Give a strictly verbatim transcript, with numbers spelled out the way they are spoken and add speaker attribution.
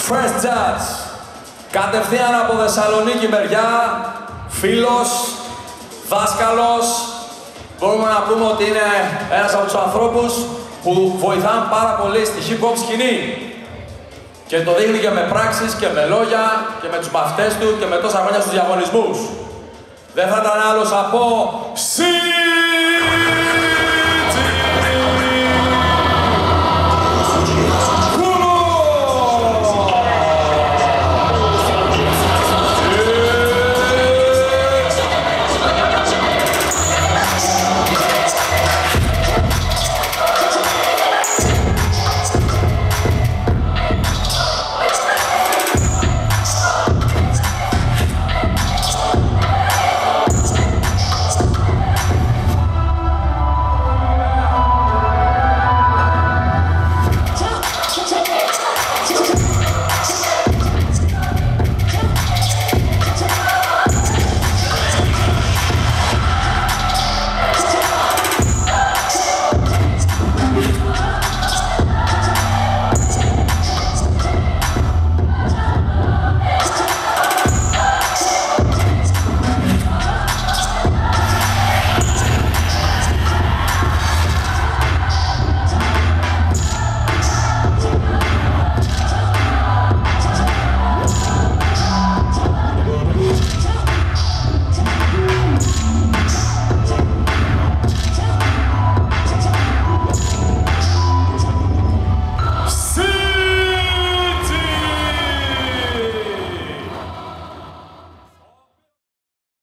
Speaker 1: First judge. Κατευθείαν από Θεσσαλονίκη μεριά, φίλος, δάσκαλος. Μπορούμε να πούμε ότι είναι ένας από τους ανθρώπους που βοηθάνε πάρα πολύ στη hip-hop σκηνή. Και το δείχνει και με πράξεις και με λόγια και με τους μαθητές του και με τόσα χρόνια στους διαγωνισμούς. Δεν θα ήταν άλλος από Σι!